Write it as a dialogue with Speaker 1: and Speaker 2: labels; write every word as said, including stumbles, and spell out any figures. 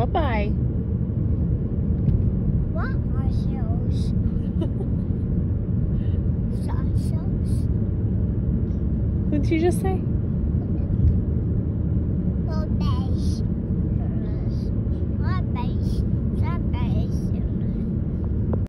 Speaker 1: Bye-bye.
Speaker 2: What are shells? Shells?
Speaker 1: What did you just say?